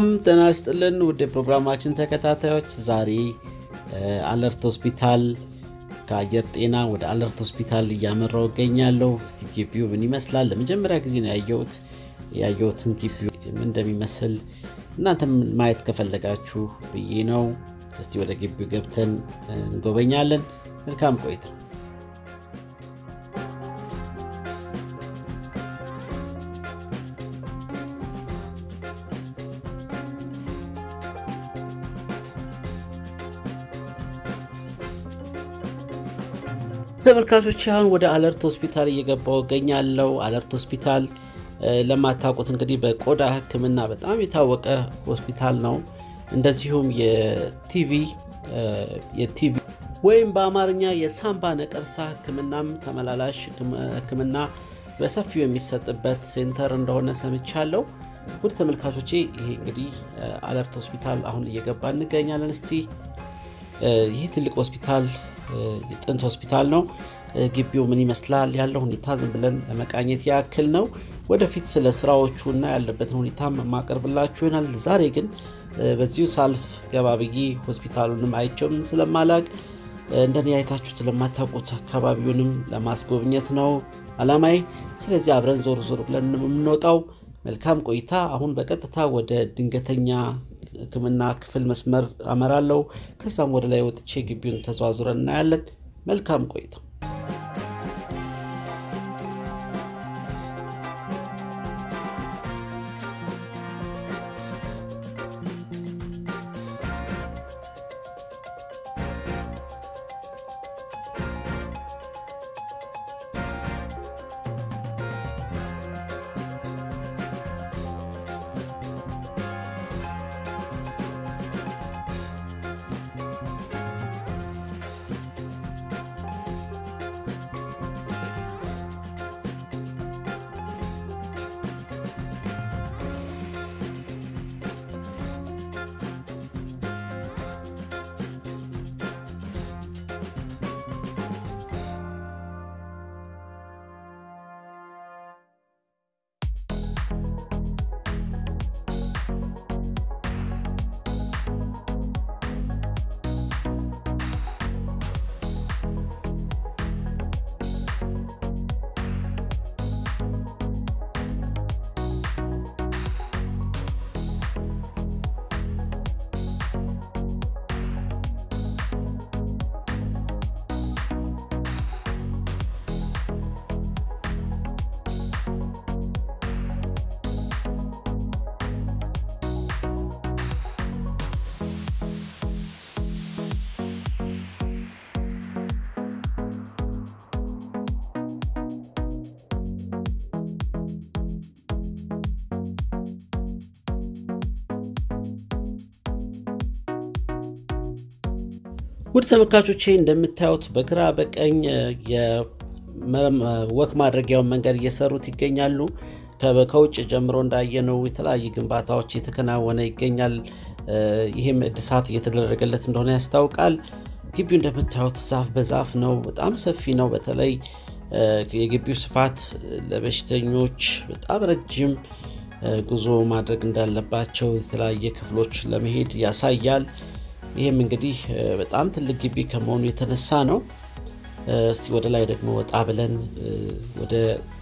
ጤና ይስጥልን ውድ ፕሮግራማችን ተከታታዮች ዛሬ አለርት ሆስፒታል ከአየር ጤና ወደ አለርት ሆስፒታል እያመራው እገኛለሁ እስቲ ግቢው ምን ይመስላል ለመጀመሪያ ጊዜ ነው ያየሁትን ግቢው ምን እንደሚመስል እናንተም ማየት ከፈለጋችሁ ብዬ ነው እስቲ ወደ ግቢው ገብተን እንጎበኛለን መልካም ቆይታ ተመልካቾች አሁን ወደ አለርት ሆስፒታል እየገባው እገኛለሁ አለርት ሆስፒታል ለማታውቁት እንግዲህ በቆዳ ህክምና በጣም የታወቀ ሆስፒታል ነው እንደዚሁም የቲቪ ወይም በአማርኛ የሳምባ ነቀርሳ ህክምናም ተመላላሽ ህክምና በሰፊው የሚሰጥበት ሴንተር እንደሆነ ሰምቻለሁ ውድ ተመልካቾቼ ይሄ እንግዲህ አለርት ሆስፒታል አሁን እየገባን እንገኛለን እስቲ ይሄ ትልቅ ሆስፒታል የጥንት ሆስፒታል ነው ግቢው ምን ይመስላል ያለው ሁኔታ ዝም ብለን ለመቃኘት ያክል ነው ወደፊት ስለ ስራዎቹና ያለበትን ሁኔታ ማቀርብላችሁ ይሆናል ዛሬ ግን በዚሁ ሳልፍ ገባብዬ ሆስፒታሉንም አይቼም ስለማላቅ እንደኔ አይታችሁት ለማታውቁት አካባቢውንም ለማስጎብኘት ነው አላማይ ስለዚህ አብረን ዞር ብለን እንወጣው መልካም ቆይታ አሁን በቀጥታ ወደ ድንገተኛ ህክምና ክፍል መስመር አመራለሁ ከዛም ወደ ላይ ወጥቼ ግቢውን ተዟዙረን እናያለን መልካም ቆይታ ውድ ተመልካቾቼ እንደምታዩት በግራ በቀኝ የወክ ማድረጊያው መንገድ እየሰሩት ይገኛሉ ከውጭ ጀምሮ እንዳየነው የተለያየ ግንባታዎች እየተከናወነ ይገኛል ይሄም እድሳት እየተደረገለት እንደሆነ ያስታውቃል ግቢው እንደምታዩት ዛፍ በዛፍ ነው በጣም ሰፊ ነው በተለይ የግቢው ስፋት ለበሽተኞች በጣም ረጅም ጉዞ ማድረግ እንዳለባቸው የተለያየ ክፍሎች ለመሄድ ያሳያል ይሄም እንግዲህ በጣም ትልቅ ግቢ ከመሆኑ የተነሳ ነው እስቲ ወደ ላይ ደግሞ ወጣ ብለን ወደ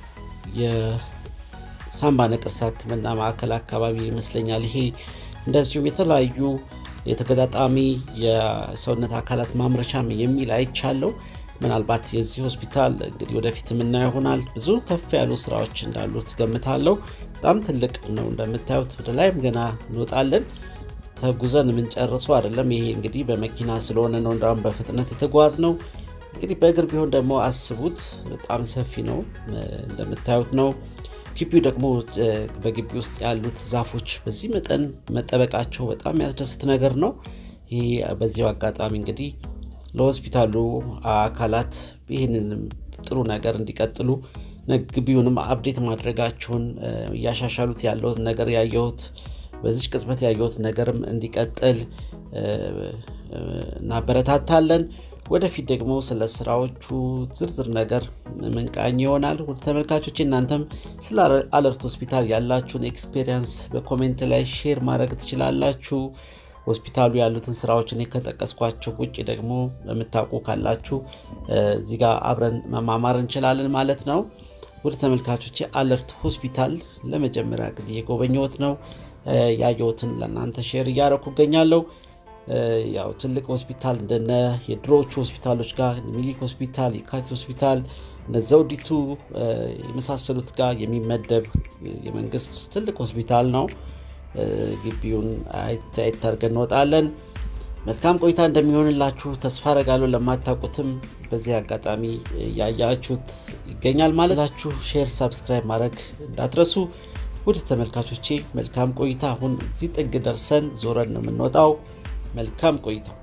የሳምባ ነቀርሳ ህክምና ማዕከል አካባቢ ይመስለኛል ይሄ እንደዚሁም የተለያዩ የተገጣጣሚ የሰውነት አካላት ማምረቻም የሚል አይቻለው ምናልባት የዚህ ሆስፒታል እንግዲህ ወደፊት ምን ይሆናል ብዙ ከፍ ያሉ ስራዎች እንዳሉት ገምታለሁ በጣም ትልቅ ነው እንደምታዩት ወደ ላይም ገና እንወጣለን ተጉዘን ምን ጨርሶ አይደለም ይሄ እንግዲህ በመኪና ስለሆነ ነው እንዳውም በፍጥነት የተጓዝ ነው እንግዲህ በእግር ቢሆን ደግሞ አስቡት በጣም ሰፊ ነው እንደምታዩት ነው ግቢው ደግሞ በግቢ ውስጥ ያሉት ዛፎች በዚህ መጠን መጠበቃቸው በጣም ያስደስት ነገር ነው ይሄ በዚሁ አጋጣሚ እንግዲህ ለሆስፒታሉ አካላት ይሄንን ጥሩ ነገር እንዲቀጥሉ ግቢውንም አፕዴት ማድረጋቸውን ያሻሻሉት ያለው ነገር ያየሁት በዚህ ቅጽበት ያየሁት ነገርም እንዲቀጥል እናበረታታለን ወደፊት ደግሞ ስለ ስራዎቹ ዝርዝር ነገር መንቃኝ ይሆናል ወደ ተመልካቾች እናንተም ስለ አለርት ሆስፒታል ያላችሁን ኤክስፒሪየንስ በኮሜንት ላይ ሼር ማድረግ ትችላላችሁ ሆስፒታሉ ያሉትን ስራዎችን ከተጠቀስኳቸው ውጪ ደግሞ በመታወቁ ካላችሁ እዚህ ጋር አብረን መማማር እንችላለን ማለት ነው ወደ ተመልካቾች አለርት ሆስፒታል ለመጀመሪያ ጊዜ የጎበኘሁት ነው ያየሁትን ለናንተ ሼር ያረኩ ገኛለሁ ያው ትልቅ ሆስፒታል እንደነ የድሮቹ ሆስፒታሎች ጋር ሚሊክ ሆስፒታል የካቲት ሆስፒታል ነዘውዲቱ የመሳሰሉት ጋር የሚመደብ የመንግስት ትልቅ ሆስፒታል ነው ግቢውን አይታርገን ወጣለን መልካም ቆይታ እንደሚሆንላችሁ ተስፋ አደርጋለሁ ለማታውቁትም በዚህ አጋጣሚ ያያችሁት ይገኛል ማለታችሁ ሼር ሰብስክራይብ ማድረግ እንዳትረሱ ወደ ተመልካቾቼ መልካም ቆይታ አሁን እዚህ ጥግ ደርሰን ዞረን ነው የምንወጣው መልካም ቆይታ